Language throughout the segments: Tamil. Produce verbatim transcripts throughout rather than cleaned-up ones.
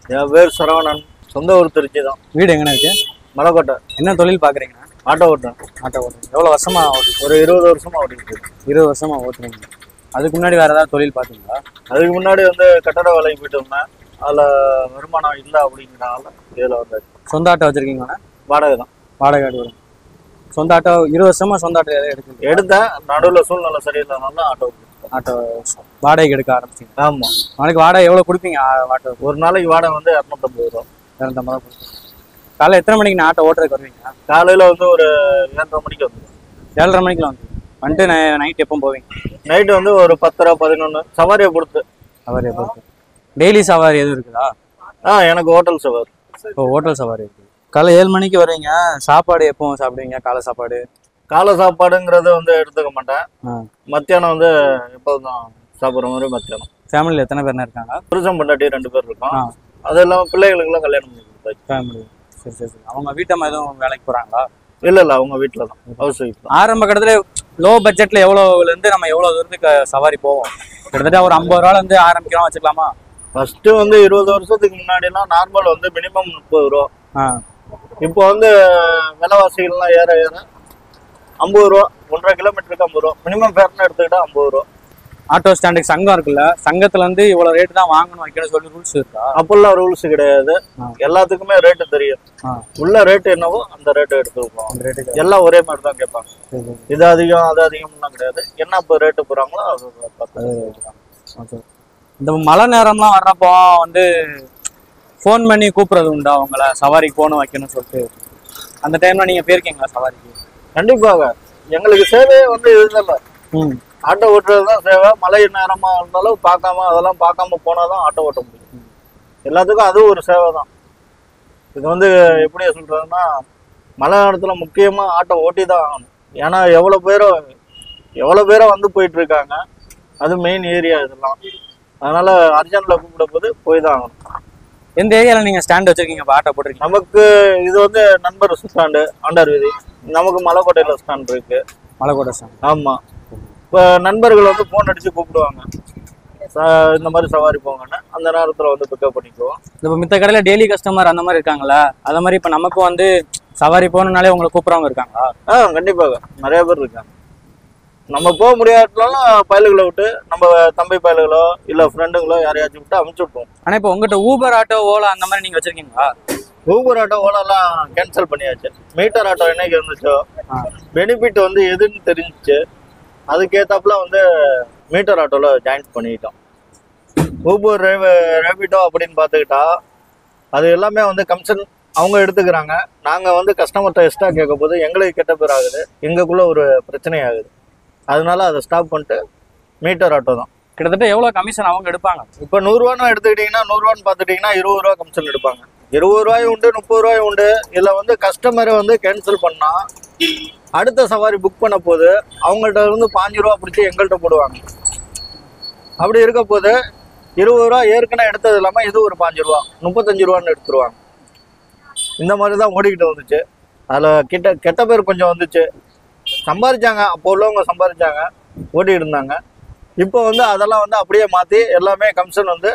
என் பேர் சரவணன், சொந்த ஊர் திருச்சி தான். வீடு எங்கே இருக்கு? மலைக்கோட்டை. என்ன தொழில் பார்க்குறீங்கண்ணா? ஆட்டோ ஓட்டுறேன். ஆட்டோ ஓட்டுறீங்க. எவ்வளோ வருஷமா ஓட்டு? ஒரு இருபது வருஷமா ஓட்டிட்டு இருக்கேன். இருபது வருஷமா ஓட்டுறீங்க. அதுக்கு முன்னாடி வேறு ஏதாவது தொழில் பார்த்தீங்களா? அதுக்கு முன்னாடி வந்து கட்டட வேலைக்கு போயிட்டு இருந்தேன். அதில் வருமானம் இல்லை அப்படிங்கிறனால இதில் வந்து சொந்த ஆட்டோ வச்சுருக்கீங்கண்ணா? வாடகை தான். வாடகை ஆட்டோ வரும். சொந்த ஆட்டோ இருபது வருஷமா சொந்த ஆட்டோ எதாவது எடுத்து எடுத்தேன். நடுவில் சூழ்நிலை சரியில்லைனால ஆட்டோ ஆட்டோ வாடகைக்கு எடுக்க ஆரம்பிச்சிங்க. ஆமாம். நாளைக்கு வாடகை எவ்வளோ கொடுப்பீங்க? ஆட்டோ ஒரு நாளைக்கு வாடகை வந்து இரநூத்தம்பது ரூபா. இரநூத்தம்பது ரூபா கொடுப்பீங்க. காலையில் எத்தனை மணிக்கு நான் ஆட்டோ ஓட்டுறதுக்கு வருவீங்க? காலையில் வந்து ஒரு ஏழரை மணிக்கு வந்து ஏழரை மணிக்கெலாம் வந்து வந்துட்டு நைட் எப்போ போவீங்க? நைட்டு வந்து ஒரு பத்தரை பதினொன்று சவாரியை பொறுத்து. சவாரியை பொறுத்து. டெய்லி சவாரி எதுவும் இருக்குதா? ஆ, எனக்கு ஹோட்டல் சவாரி. இப்போ ஹோட்டல் சவாரி இருக்குது. காலை ஏழு மணிக்கு வருவீங்க. சாப்பாடு எப்போ சாப்பிடுவீங்க? காலை சாப்பாடு காலை சாப்பாடுங்கிறத வந்து எடுத்துக்க மாட்டேன். மத்தியானம் வந்து எப்போதும் சாப்பிட்ற மாதிரி மத்தியானம். ஃபேமிலியில் எத்தனை பேர்னா இருக்காங்க? புருஷன் பொண்டாட்டி ரெண்டு பேர் இருக்கோம். அது இல்லாமல் பிள்ளைகளுக்குலாம் கல்யாணம் பண்ணி கொடுத்தாச்சு. ஃபேமிலி. சரி சரி சரி. அவங்க வீட்டம்மா எதுவும் வேலைக்கு போகிறாங்களா? இல்லை இல்லை, அவங்க வீட்டில் தான், ஹவுஸ் ஒய்ஃப் தான். ஆரம்ப கட்டத்தில் லோ பட்ஜெட்டில் எவ்வளோலேருந்து நம்ம எவ்வளோ தூரத்துக்கு சவாரி போவோம்? கிட்டத்தட்ட ஒரு ஐம்பது ரூபாலேருந்து ஆரம்பிக்கிறோம் வச்சுக்கலாமா? ஃபர்ஸ்ட் வந்து இருபது வருஷத்துக்கு முன்னாடிலாம் நார்மல் வந்து மினிமம் முப்பது ரூபா. இப்போ வந்து விலைவாசிகள்லாம் ஏற ஏற ஐம்பது ரூபா, ஒன்றரை கிலோமீட்டருக்கு ஐம்பது ரூபா. மினிமம் ஃபேர்னு எடுத்துக்கிட்டா ஐம்பது ரூபா. ஆட்டோ ஸ்டாண்டுக்கு சங்கம் இருக்குல்ல, சங்கத்துல இருந்து இவ்வளவு ரேட்டு தான் வாங்கணும் வைக்கணும் சொல்லி ரூல்ஸ் இருக்கா? அப்பெல்லாம் ரூல்ஸ் கிடையாது. எல்லாத்துக்குமே ரேட்டு தெரியும். உள்ள ரேட்டு என்னவோ அந்த ரேட்டு எடுத்துருக்கோம். எல்லாம் ஒரே மாதிரி தான் கேட்பாங்க. இது அதிகம் அது அதிகம்லாம் கிடையாது. என்ன இப்போ ரேட்டு போறாங்களோ அது பார்த்து. இந்த மழை நேரம்லாம் வர்றப்போ வந்து ஃபோன் பண்ணி கூப்பிடுறது உண்டா அவங்கள சவாரிக்கு போகணும் வைக்கணும்னு சொல்லிட்டு? அந்த டைம்ல நீங்க போயிருக்கீங்களா சவாரிக்கு? கண்டிப்பாக. எங்களுக்கு சேவையே வந்து இதுதான். ஆட்டோ ஓட்டுறது தான் சேவை. மழை நேரமா இருந்தாலும் பார்க்காம அதெல்லாம் பார்க்காம போனாதான் ஆட்டோ ஓட்ட முடியும். எல்லாத்துக்கும் அதுவும் ஒரு சேவை தான். இது வந்து எப்படி சொல்றதுன்னா, மழை நேரத்துல முக்கியமா ஆட்டோ ஓட்டி தான் ஆகணும். ஏன்னா எவ்வளவு பேரோ எவ்வளவு பேரோ வந்து போயிட்டு இருக்காங்க. அது மெயின் ஏரியா இதெல்லாம். அதனால அர்ஜென்ட்ல கூப்பிட போது போய் தான் ஆகணும். எந்த ஏரியால நீங்க ஸ்டாண்ட் வச்சிருக்கீங்க? ஆட்டோ போட்டிருக்கீங்க? நமக்கு இது வந்து நண்பர் ஸ்டாண்டு ஆண்டார் வீதி. நமக்கு மலைக்கோட்டையில ஸ்டாண்ட் இருக்கு. மலைக்கோட்டை ஸ்டாண்ட். ஆமா. இப்போ நண்பர்கள் வந்து ஃபோன் அடிச்சு கூப்பிடுவாங்க, இந்த மாதிரி சவாரி போங்கன்னு. அந்த நேரத்தில் வந்து பிக்கப் பண்ணிக்குவோம். இப்போ மித்த கடையில் டெய்லி கஸ்டமர் அந்த மாதிரி இருக்காங்களா? அது மாதிரி இப்போ நமக்கும் வந்து சவாரி போகணுன்னாலே உங்களை கூப்பிட்றவங்க இருக்காங்களா? ஆ, கண்டிப்பாக நிறைய பேர் இருக்காங்க. நம்ம போக முடியாட்டாலும் பயல்களை விட்டு நம்ம தம்பி பயல்களோ இல்லை ஃப்ரெண்டுங்களோ யாரையாச்சும் விட்டு அமுச்சு விட்டுவோம். ஆனால் இப்போ உங்கள்கிட்ட ஊபர் ஆட்டோ ஓலா அந்த மாதிரி நீங்கள் வச்சுருக்கீங்களா? ஊபர் ஆட்டோ ஓலாலாம் கேன்சல் பண்ணியாச்சு. மீட்டர் ஆட்டோ என்னைக்கு இருந்துச்சோ பெனிஃபிட் வந்து எதுன்னு தெரிஞ்சிச்சு. அதுக்கேத்தாப்புல வந்து மீட்டர் ஆட்டோல ஜாயின் பண்ணிக்கிட்டோம். ஊபர் ரேபிடோ அப்படின்னு பார்த்துக்கிட்டா அது எல்லாமே வந்து கமிஷன் அவங்க எடுத்துக்கிறாங்க. நாங்கள் வந்து கஸ்டமர்கிட்ட எக்ஸ்ட்ரா கேட்க போது எங்களுக்கு கெட்ட பேர் ஆகுது, எங்களுக்குள்ள ஒரு பிரச்சனை ஆகுது. அதனால அதை ஸ்டாப் பண்ணிட்டு மீட்டர் ஆட்டோ தான். கிட்டத்தட்ட எவ்வளோ கமிஷன் அவங்க எடுப்பாங்க? இப்போ நூறுரூவான்னு எடுத்துக்கிட்டிங்கன்னா நூறுரூவான்னு பார்த்துட்டிங்கன்னா இருபது ரூபா கமிஷன் எடுப்பாங்க. இருபது ரூபாயும் உண்டு, முப்பது ரூபாயும் உண்டு. இதில் வந்து கஸ்டமரை வந்து கேன்சல் பண்ணால் அடுத்த சவாரி புக் பண்ண போது அவங்கள்ட்ட இருந்து பாஞ்சு ரூபா பிடிச்சி எங்கள்கிட்ட போடுவாங்க. அப்படி இருக்க போது இருபது ரூபா ஏற்கனவே எடுத்தது இல்லாமல் இது ஒரு பாஞ்சு ரூபா முப்பத்தஞ்சு ரூபான்னு எடுத்துருவாங்க. இந்த மாதிரி தான் ஓடிக்கிட்டு வந்துச்சு. அதில் கிட்ட கெட்ட பேர் கொஞ்சம் வந்துச்சு. சம்பாதிச்சாங்க, அப்போ உள்ளவங்க சம்பாதிச்சாங்க, ஓட்டிகிட்டு இருந்தாங்க. இப்போ வந்து அதெல்லாம் வந்து அப்படியே மாற்றி எல்லாமே கமிஷன் வந்து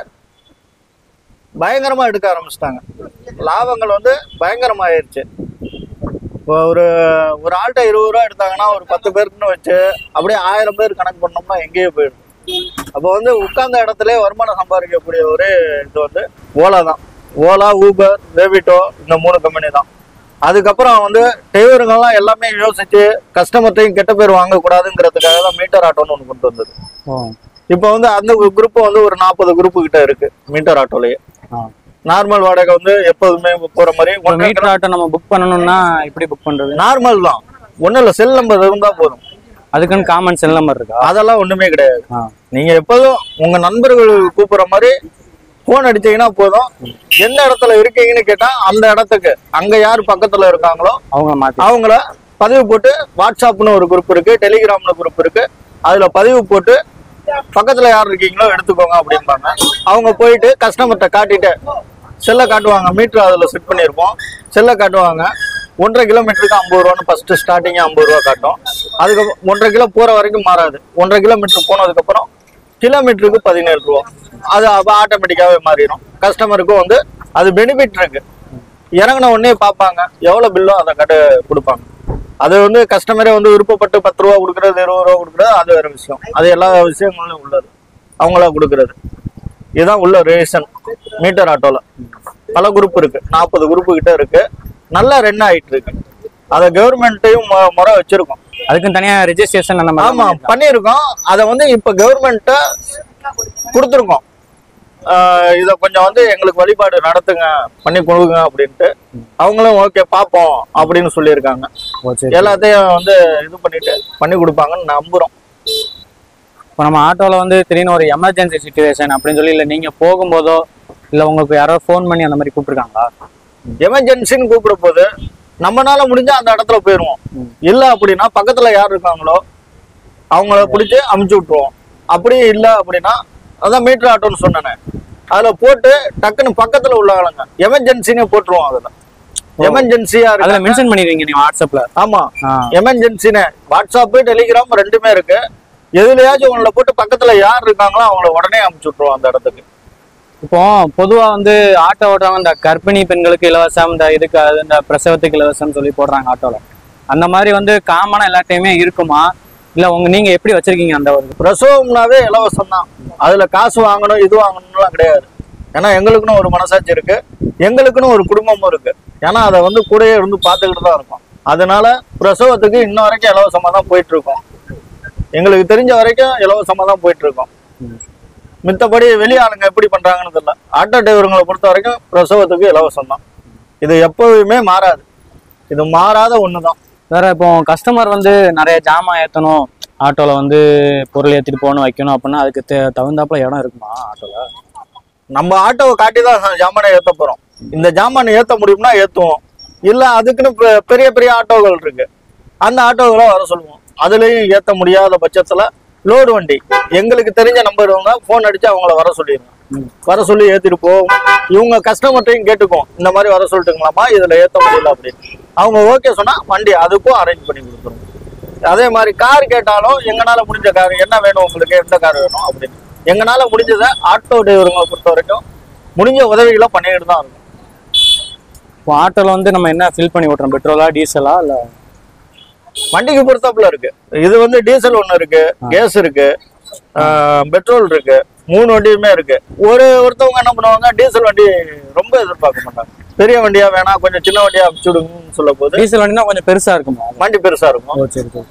பயங்கரமாக எடுக்க ஆரம்பிச்சிட்டாங்க. லாபங்கள் வந்து பயங்கரமாகிடுச்சு. இப்போ ஒரு ஒரு ஆள்கிட்ட இருபது ரூபா எடுத்தாங்கன்னா ஒரு பத்து பேருக்குன்னு வச்சு அப்படியே ஆயிரம் பேர் கணக்கு பண்ணோம்னா எங்கேயே போயிடும். அப்போ வந்து உட்கார்ந்த இடத்துல வருமானம் சம்பாதிக்கக்கூடிய ஒரே இது வந்து ஓலா தான். ஓலா, ஊபர், ரேபிடோ இந்த மூணு கம்பெனி தான். அதுக்கப்புறம் வந்து டிரைவருங்கெல்லாம் எல்லாமே யோசிச்சு கஸ்டமர்ட்டையும் கெட்ட பேர் வாங்கக்கூடாதுங்கிறதுக்காக தான் மீட்டர் ஆட்டோன்னு ஒன்று கொண்டு வந்தது. இப்போ வந்து அந்த குரூப் வந்து ஒரு நாற்பது குரூப்பு கிட்ட இருக்கு மீட்டர் ஆட்டோலயே. நார்மல் வாடகை வந்து எப்போதுமே போற மாதிரி. மீட்டர் ஆட்டோ நம்ம புக் பண்ணணும்னா எப்படி புக் பண்றது? நார்மல் தான், ஒன்றும் இல்லை, செல் நம்பர் இருந்தா போதும். அதுக்குன்னு காமன் செல் நம்பர் இருக்கா? அதெல்லாம் ஒண்ணுமே கிடையாது. நீங்க எப்போதும் உங்க நண்பர்கள் கூப்பிடுற மாதிரி போன் அடிச்சீங்கன்னா போதும். எந்த இடத்துல இருக்கீங்கன்னு கேட்டா அந்த இடத்துக்கு அங்க யார் பக்கத்துல இருக்காங்களோ அவங்க அவங்கள பதிவு போட்டு, வாட்ஸ்அப்னு ஒரு குரூப் இருக்கு, டெலிகிராம்னு குரூப் இருக்கு, அதுல பதிவு போட்டு பக்கத்துல யார் இருக்கீங்களோ எடுத்துக்கோங்க அப்படின்பாங்க. அவங்க போயிட்டு கஸ்டமர்கிட்ட காட்டிட்டு செல்லை காட்டுவாங்க. மீட்டர் அதுல செட் பண்ணியிருப்போம். செல்லை காட்டுவாங்க. ஒன்றரை கிலோமீட்டருக்கு ஐம்பது ரூபான்னு ஃபர்ஸ்ட் ஸ்டார்டிங் ஐம்பது ரூபா காட்டும். அதுக்கப்புறம் ஒன்றரை கிலோ போற வரைக்கும் மாறாது. ஒன்றரை கிலோமீட்டர் போனதுக்கு அப்புறம் கிலோமீட்டருக்கு பதினேழு ரூபா. அது ஆட்டோமேட்டிக்காவே மாறிடும். கஸ்டமருக்கும் வந்து அது பெனிஃபிட் இருக்கு. இறங்கின உடனே பார்ப்பாங்க, எவ்வளோ பில்லோ அதை கட்டு கொடுப்பாங்க. அது வந்து கஸ்டமரே வந்து விருப்பப்பட்டு பத்து ரூபா கொடுக்குறது, இருபது ரூபா கொடுக்குறது, அது வேற விஷயம். அது எல்லா விஷயங்களும் உள்ளது, அவங்களா கொடுக்குறது. இதுதான் உள்ள ரீசன். மீட்டர் ஆட்டோல பல குரூப் இருக்கு, நாற்பது குரூப்பு கிட்ட இருக்கு. நல்லா ரன் ஆயிட்டு இருக்கு. அதை கவர்மெண்ட்டையும் முறை வச்சிருக்கோம். அதுக்கும் தனியா ரெஜிஸ்ட்ரேஷன் அந்த மாதிரி ஆமா பண்ணியிருக்கோம். அதை வந்து இப்ப கவர்மெண்ட்ட கொடுத்துருக்கோம். இதை கொஞ்சம் வந்து எங்களுக்கு வழிபாடு நடத்துங்க, பண்ணி கொடுங்க அப்படின்ட்டு. அவங்களும் ஓகே பார்ப்போம் அப்படின்னு சொல்லியிருக்காங்க. எல்லாத்தையும் வந்து இது பண்ணிட்டு பண்ணி கொடுப்பாங்கன்னு நம்புறோம். இப்போ நம்ம ஆட்டோவில் வந்து திடீர்னு ஒரு எமர்ஜென்சி சுச்சுவேஷன் அப்படின்னு சொல்லி, இல்லை நீங்கள் போகும்போதோ இல்லை உங்களுக்கு யாரோ ஃபோன் பண்ணி அந்த மாதிரி கூப்பிட்டுருக்காங்களா? எமர்ஜென்சின்னு கூப்பிட போது நம்மளால முடிஞ்சா அந்த இடத்துல போயிடுவோம். இல்லை அப்படின்னா பக்கத்துல யார் இருக்காங்களோ அவங்கள பிடிச்சி அமுச்சு விட்டுருவோம். அப்படியே இல்லை அப்படின்னா அதான் மீட்டர் ஆட்டோன்னு சொன்னேன், அதுல போட்டு டக்குன்னு பக்கத்துல உள்ளவங்க எமர்ஜென்சின்னு போட்டுருவோம். அதுல எமர்ஜென்சியா இருக்கு மென்ஷன் பண்ணிருக்கீங்க நீங்க வாட்ஸ்அப்ல. ஆமா, எமர்ஜென்சின்னு வாட்ஸ்அப் டெலிகிராம் ரெண்டுமே இருக்கு. எதுலயாச்சும் உங்களை போட்டு பக்கத்துல யார் இருக்காங்களோ அவங்கள உடனே அமுச்சு விட்டுருவோம் அந்த இடத்துக்கு. இப்போ பொதுவா வந்து ஆட்டோ ஓட்டுறவங்க இந்த கர்ப்பிணி பெண்களுக்கு இலவசம், இந்த இதுக்கு இந்த பிரசவத்துக்கு இலவசம் சொல்லி போடுறாங்க ஆட்டோல. அந்த மாதிரி வந்து காமனா எல்லாத்தையுமே இருக்குமா, இல்ல உங்க நீங்க எப்படி வச்சிருக்கீங்க? அந்த ஒரு பிரசவம்னாவே இலவசம் தான். அதுல காசு வாங்கணும் இது வாங்கணும்லாம் கிடையாது. ஏன்னா எங்களுக்குன்னு ஒரு மனசாட்சி இருக்கு, எங்களுக்குன்னு ஒரு குடும்பமும் இருக்கு. ஏன்னா அதை வந்து கூடயே இருந்து பார்த்துக்கிட்டு தான் இருக்கும். அதனால பிரசவத்துக்கு இன்ன வரைக்கும் இலவசமா தான் போயிட்டு இருக்கோம். எங்களுக்கு தெரிஞ்ச வரைக்கும் இலவசமா தான் போயிட்டு இருக்கோம். மித்தபடி வெளி ஆளுங்க எப்படி பண்றாங்கன்னு தெரியல. ஆட்டோ டிரைவருங்களை பொறுத்த வரைக்கும் பிரசவத்துக்கு இலவசம் தான். இது எப்பவுமே மாறாது, இது மாறாத ஒண்ணுதான். வேற இப்போ கஸ்டமர் வந்து நிறைய ஜாமான் ஏற்றணும், ஆட்டோல வந்து பொருள் ஏற்றிட்டு போகணும் வைக்கணும் அப்படின்னா அதுக்கு தகுந்தாப்புல இடம் இருக்குமா ஆட்டோல? நம்ம ஆட்டோவை காட்டி தான் ஜாமானை ஏற்ற போறோம். இந்த ஜாமானை ஏற்ற முடியும்னா ஏற்றுவோம், இல்லை அதுக்குன்னு பெரிய பெரிய ஆட்டோகள் இருக்கு, அந்த ஆட்டோகளை வர சொல்லுவோம். அதுலயும் ஏற்ற முடியாத பட்சத்துல லோடு வண்டி எங்களுக்கு தெரிஞ்ச நம்பர் போன் அடிச்சு அவங்கள வர சொல்லிடுங்க, வர சொல்லி ஏற்றிட்டு போவோம். இவங்க கஸ்டமர்ட்டையும் கேட்டுக்குவோம், இந்த மாதிரி வர சொல்லிட்டுங்களாமா இதுல ஏற்ற முடியல அப்படின்னு. அவங்க ஓகே சொன்னா வண்டி அதுக்கும் அரேஞ்ச் பண்ணி கொடுத்துருவோம். அதே மாதிரி கார் கேட்டாலும் எங்களால முடிஞ்ச கார் என்ன வேணும் உங்களுக்கு, எந்த கார் வேணும் அப்படின்னு எங்களால முடிஞ்சதை ஆட்டோ டிரைவருங்களை பொறுத்த வரைக்கும் முடிஞ்ச உதவிகளை பண்ணிக்கிட்டு தான் இருக்கும். இப்போ ஆட்டோல வந்து நம்ம என்ன ஃபில் பண்ணி ஓட்டுறோம், பெட்ரோலா டீசலா? இல்ல வண்டிக்கு பொறுத்தாப்புல இருக்கு. இது வந்து டீசல் ஒண்ணு இருக்கு, கேஸ் இருக்கு, பெட்ரோல் இருக்கு, மூணு வண்டியுமே இருக்கு. ஒரு ஒருத்தவங்க என்ன பண்ணுவாங்க, டீசல் வண்டி ரொம்ப எதிர்பார்க்க மாட்டாங்க. பெரிய வண்டியா வேணா கொஞ்சம் சின்ன வண்டியா அனுப்பிச்சுடுங்கன்னு சொல்ல போது டீசல் வண்டினா கொஞ்சம் பெருசா இருக்குமா? வண்டி பெருசா இருக்கும். சரி சரி.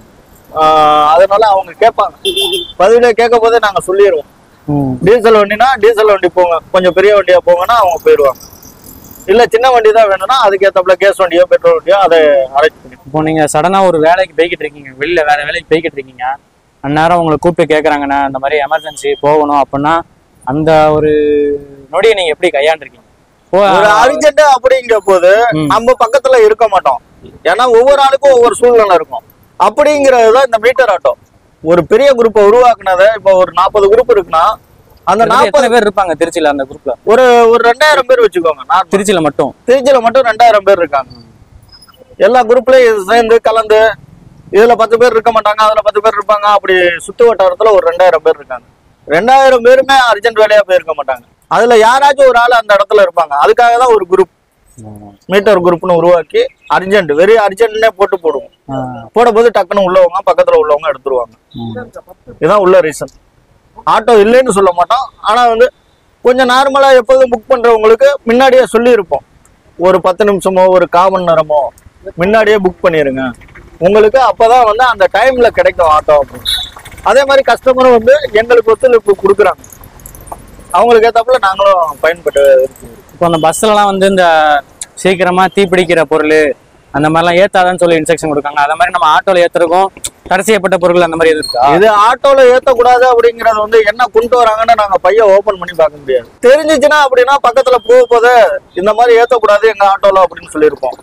அதனால அவங்க கேட்பாங்க, பதிலே கேட்க போதே நாங்க சொல்லிடுவோம், டீசல் வண்டினா டீசல் வண்டி போங்க, கொஞ்சம் பெரிய வண்டியா போங்கன்னா அவங்க போயிடுவாங்க. இல்ல சின்ன வண்டி தான் வேணும்னா அதுக்கேற்றப்பல கேஸ் வண்டியோ பெட்ரோல் வண்டியோ அதை அரேஞ்ச் பண்ணி. இப்போ நீங்க சடனா ஒரு வேலைக்கு போய்கிட்டு இருக்கீங்க, வெளியில வேற வேலைக்கு போய்கிட்டு இருக்கீங்க, அந்நேரம் உங்களை கூப்பிட்டு கேட்கறாங்கண்ணா இந்த மாதிரி எமர்ஜென்சி போகணும் அப்படின்னா அந்த ஒரு நொடியை நீங்க எப்படி கையாண்டிருக்கீங்க? ஒரு அர்ஜென்ட் அப்படிங்கிற போது நம்ம பக்கத்துல இருக்க மாட்டோம். ஏன்னா ஒவ்வொரு ஆளுக்கும் ஒவ்வொரு சூழ்நிலை இருக்கும். அப்படிங்கறதுதான் இந்த மீட்டர் ஆட்டோ. ஒரு பெரிய குரூப்பை உருவாக்குனத இப்ப ஒரு நாற்பது குரூப் இருக்குன்னா அந்த நாற்பது பேர் இருப்பாங்க திருச்சியில. அந்த குரூப்ல ஒரு ஒரு ரெண்டாயிரம் பேர் வச்சுக்கோங்க. நான் திருச்சியில மட்டும் திருச்சியில மட்டும் ரெண்டாயிரம் பேர் இருக்காங்க. எல்லா குரூப்லயும் சேர்ந்து கலந்து இதுல பத்து பேர் இருக்க மாட்டாங்க, அதுல பத்து பேர் இருப்பாங்க. அப்படி சுத்து வட்டாரத்துல ஒரு ரெண்டாயிரம் பேர் இருக்காங்க. ரெண்டாயிரம் பேருமே அர்ஜென்ட் வேலையா போயிருக்க மாட்டாங்க. அதுல யாராச்சும் ஒரு ஆள் அந்த இடத்துல இருப்பாங்க. அதுக்காக தான் ஒரு குரூப் மீட்டர் குரூப்னு உருவாக்கி அர்ஜென்ட் வெரி அர்ஜென்ட்னே போட்டு போடுவோம். போட போது டக்குன்னு உள்ளவங்க பக்கத்துல உள்ளவங்க எடுத்துருவாங்க. இதுதான் உள்ள ரீசன். ஆட்டோ இல்லைன்னு சொல்ல மாட்டோம். ஆனா வந்து கொஞ்சம் நார்மலா எப்போதும் புக் பண்றவங்களுக்கு முன்னாடியே சொல்லி இருப்போம், ஒரு பத்து நிமிஷமோ ஒரு கால் மணி நேரமோ முன்னாடியே புக் பண்ணிருங்க, உங்களுக்கு அப்பதான் வந்து அந்த டைம்ல கிடைக்கும் ஆட்டோ அப்படின்னு. அதே மாதிரி கஸ்டமரும் வந்து எங்களுக்கு ஒத்துழைப்பு கொடுக்குறாங்க, அவங்களுக்கு ஏத்தாப்புல நாங்களும் பயன்பட்டு. இப்போ அந்த பஸ்ல எல்லாம் வந்து இந்த சீக்கிரமா தீப்பிடிக்கிற பொருள் அந்த மாதிரிலாம் ஏத்தாதான்னு சொல்லி இன்ஸ்ட்ரக்ஷன் கொடுக்காங்க. அதே மாதிரி நம்ம ஆட்டோல ஏத்துறதுக்கும் தடை செய்யப்பட்ட பொருள் அந்த மாதிரி எது இருக்கா? இது ஆட்டோல ஏத்தக்கூடாது அப்படிங்கறது வந்து என்ன கொண்டு வராங்கன்னு நாங்க பைய ஓபன் பண்ணி பார்க்க முடியாது. தெரிஞ்சிச்சுன்னா அப்படின்னா பக்கத்துல போக போது இந்த மாதிரி ஏத்தக்கூடாது எங்க ஆட்டோல அப்படின்னு சொல்லியிருப்போம்.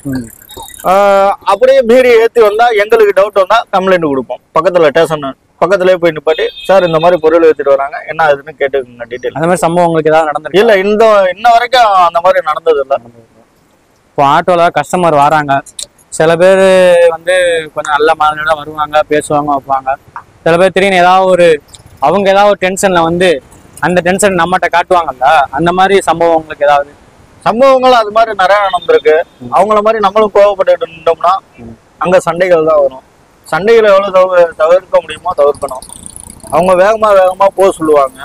அப்படியே மீறி ஏத்தி வந்தா எங்களுக்கு டவுட் வந்தா கம்ப்ளைண்ட் கொடுப்போம். பக்கத்துல ஸ்டேஷன் பக்கத்துலயே போய் நிப்பாட்டி சார் இந்த மாதிரி பொருள் ஏத்திட்டு வராங்க என்ன அதுன்னு கேட்டுக்கோங்க டீட்டெயில். அந்த மாதிரி சம்பவம் உங்களுக்கு ஏதாவது நடந்திருக்கு? இல்ல, இந்த இன்ன வரைக்கும் அந்த மாதிரி நடந்தது இல்லை. இப்போ ஆட்டோல கஸ்டமர் வராங்க, சில பேர் வந்து கொஞ்சம் நல்ல மாதிரியோட வருவாங்க, பேசுவாங்க, வைப்பாங்க. சில பேர் திடீர்னு ஏதாவது ஒரு அவங்க ஏதாவது ஒரு டென்ஷன்ல வந்து அந்த டென்ஷன் நம்மகிட்ட காட்டுவாங்கல்ல, அந்த மாதிரி சம்பவம் உங்களுக்கு ஏதாவது? சம்பவங்கள் அது மாதிரி நிறைய நடந்திருக்கு. அவங்கள மாதிரி நம்மளும் கோவப்பட்டு இருந்தோம்னா அங்க சண்டைகள் தான் வரும். சண்டைகளை எவ்வளவு தவிர தவிர்க்க முடியுமோ தவிர்க்கணும். அவங்க வேகமா வேகமா போக சொல்லுவாங்க.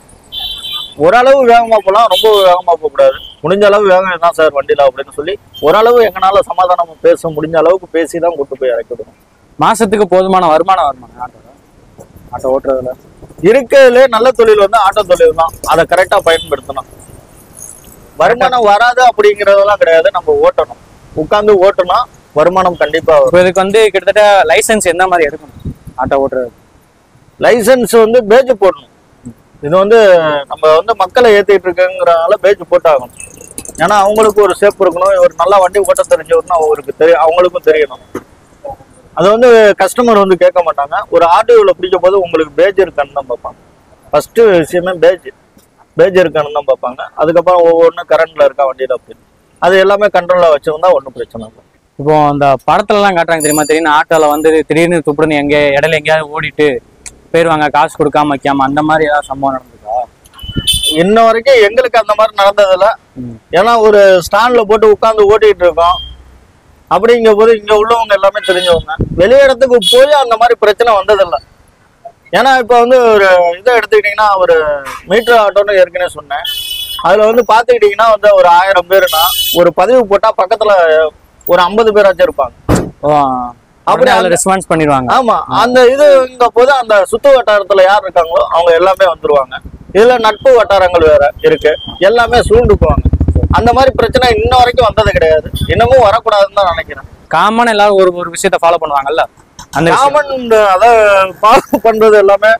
ஓரளவு வேகமா போகலாம், ரொம்ப வேகமா போகக்கூடாது. முடிஞ்ச அளவு வேகம் தான் சார் வண்டியில அப்படின்னு சொல்லி ஓரளவு எங்கனால சமாதானம் பேச முடிஞ்ச அளவுக்கு பேசி தான் கூட்டு போய் இறக்கிடுவோம். மாசத்துக்கு போதுமான வருமானம் வருமானம் ஆட்டோ ஆட்டோ ஓட்டுறதுல இருக்கிறதுலே நல்ல தொழில் வந்து ஆட்டோ தொழில் தான். அதை கரெக்டா பயன்படுத்தணும். வருமானம் வராது அப்படிங்கறதெல்லாம் கிடையாது. நம்ம ஓட்டணும், உட்கார்ந்து ஓட்டனா வருமானம் கண்டிப்பா வரும். இதுக்கு வந்து கிட்டத்தட்ட லைசன்ஸ் என்ன மாதிரி எடுக்கணும் ஆட்டோ ஓட்டுறது? லைசன்ஸ் வந்து பேஜ் போடணும். இது வந்து நம்ம வந்து மக்களை ஏத்திட்டு இருக்குங்கிறதுனால பேஜ் போட்டாகணும். ஏன்னா அவங்களுக்கு ஒரு சேஃப் இருக்கணும். ஒரு நல்லா வண்டி ஓட்ட தெரிஞ்சவர்னு அவங்களுக்கு தெரியும், அவங்களுக்கும் தெரியணும். அது வந்து கஸ்டமர் வந்து கேட்க மாட்டாங்க. ஒரு ஆட்டோவில் பிடிக்கும் போது உங்களுக்கு பேஜ் இருக்கான்னு தான் பார்ப்பாங்க. ஃபர்ஸ்ட் விஷயமே பேஜ் பேஜ் இருக்கான்னு தான் பார்ப்பாங்க. அதுக்கப்புறம் ஒவ்வொன்றும் கரண்ட்ல இருக்கா வண்டியில அப்படின்னு அது எல்லாமே கண்ட்ரோல்ல வச்சிருந்தா ஒன்றும் பிரச்சனை இல்லை. இப்போ அந்த படத்துல எல்லாம் காட்டுறாங்க தெரியுமா, திடீர்னு ஆட்டோல வந்து திடீர்னு துப்புடுன்னு எங்க இடையில எங்கேயாவது ஓடிட்டு போயிருவாங்க, காசு கொடுக்காம வைக்காம, அந்த மாதிரி ஏதாவது சம்பவம் நடந்துக்கா? இன்ன வரைக்கும் எங்களுக்கு அந்த மாதிரி நடந்ததில்ல. ஏன்னா ஒரு ஸ்டாண்ட்ல போட்டு உட்காந்து ஓட்டிட்டு இருக்கோம். அப்படிங்கும் போது இங்க உள்ளவங்க எல்லாமே தெரிஞ்சவங்க. வெளி இடத்துக்கு போய் அந்த மாதிரி பிரச்சனை வந்ததில்லை. ஏன்னா இப்ப வந்து ஒரு இதை எடுத்துக்கிட்டீங்கன்னா ஒரு மீட்டர் ஆட்டோன்னு ஏற்கனவே சொன்னேன். அதுல வந்து பாத்துக்கிட்டீங்கன்னா வந்து ஒரு ஆயிரம் பேருனா ஒரு பதிவு போட்டா பக்கத்துல ஒரு ஐம்பது பேராச்சும் இருப்பாங்க. அப்படி ரெஸ்பான்ஸ் பண்ணிடுவாங்க. ஆமா, அந்த இது இங்க போது அந்த சுத்து வட்டாரத்துல யார் இருக்காங்களோ அவங்க எல்லாமே வந்துருவாங்க. இதுல நட்பு வட்டாரங்கள் வேற இருக்கு, எல்லாமே சூழ்ந்துக்குவாங்க. அந்த மாதிரி பிரச்சனை இன்ன வரைக்கும் வந்தது கிடையாது, இன்னமும் வரக்கூடாதுன்னு தான் நினைக்கிறேன். காமன் எல்லாரும் ஒரு ஒரு விஷயத்த ஃபாலோ பண்ணுவாங்கல்ல, அந்த காமன் அதை ஃபாலோ பண்றது எல்லாமே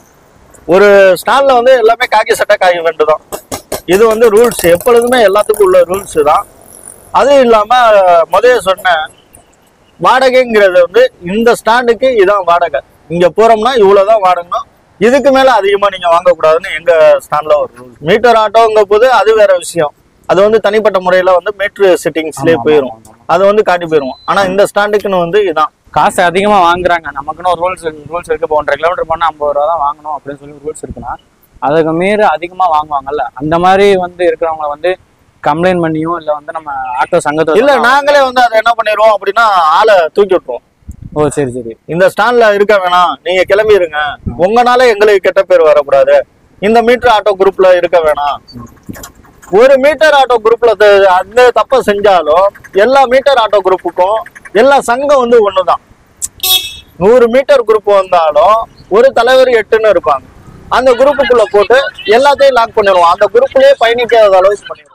ஒரு ஸ்டாண்ட்ல வந்து எல்லாமே காக்கி சட்டை காய் வேண்டுதான். இது வந்து ரூல்ஸ், எப்பொழுதுமே எல்லாத்துக்கும் உள்ள ரூல்ஸ் தான். அதுவும் இல்லாம முதல்ல சொன்ன வாடகைங்கிறது வந்து இந்த ஸ்டாண்டுக்கு இதான் வாடகை, இங்க போறோம்னா இவ்வளவுதான் வாடகை, இதுக்கு மேல அதிகமா நீங்க வாங்கக்கூடாதுன்னு எங்க ஸ்டாண்ட்ல ஒரு ரூல். மீட்டர் ஆட்டோங்க போது அது வேற விஷயம். அது வந்து தனிப்பட்ட முறையில வந்து மீட்டர் செட்டிங்ஸ்லயே போயிடும், அது வந்து காட்டி போயிடும். ஆனா இந்த ஸ்டாண்டுக்குன்னு வந்து இதான் காசு அதிகமா வாங்குறாங்க. நமக்குன்னு ஒரு ரூல்ஸ் ரூல்ஸ் இருக்கு. இப்போ ஒன்றரை கிலோமீட்டர் போனா ஐம்பது ரூபா தான் வாங்கணும் அப்படின்னு சொல்லி ரூல்ஸ் இருக்குன்னா அதுக்கு மீறி அதிகமா வாங்குவாங்கல்ல. அந்த மாதிரி வந்து இருக்கிறவங்க வந்து கம்ப்ளைண்ட் பண்ணியும் இல்ல வந்து நம்ம ஆட்டோ சங்கத்தை இல்ல நாங்களே வந்து அதை என்ன பண்ணிடுவோம் அப்படின்னா ஆளை தூக்கி விட்டுருவோம். ஓ சரி சரி, இந்த ஸ்டாண்ட்ல இருக்க வேணாம், நீங்க கிளம்பிடுங்க, உங்களால எங்களுக்கு கெட்ட பேர் வரக்கூடாது, இந்த மீட்டர் ஆட்டோ குரூப்ல இருக்க வேணாம். ஒரு மீட்டர் ஆட்டோ குரூப்ல அந்த தப்ப செஞ்சாலும் எல்லா மீட்டர் ஆட்டோ குரூப்புக்கும் எல்லா சங்கம் வந்து ஒண்ணுதான். நூறு மீட்டர் குரூப் வந்தாலும் ஒரு தலைவர் எட்டுன்னு இருப்பாங்க. அந்த குரூப்புக்குள்ள போட்டு எல்லாத்தையும் லாக் பண்ணிடுவோம். அந்த குரூப்லயே பயணிக்காத அளவுக்கு பண்ணிடுவோம்.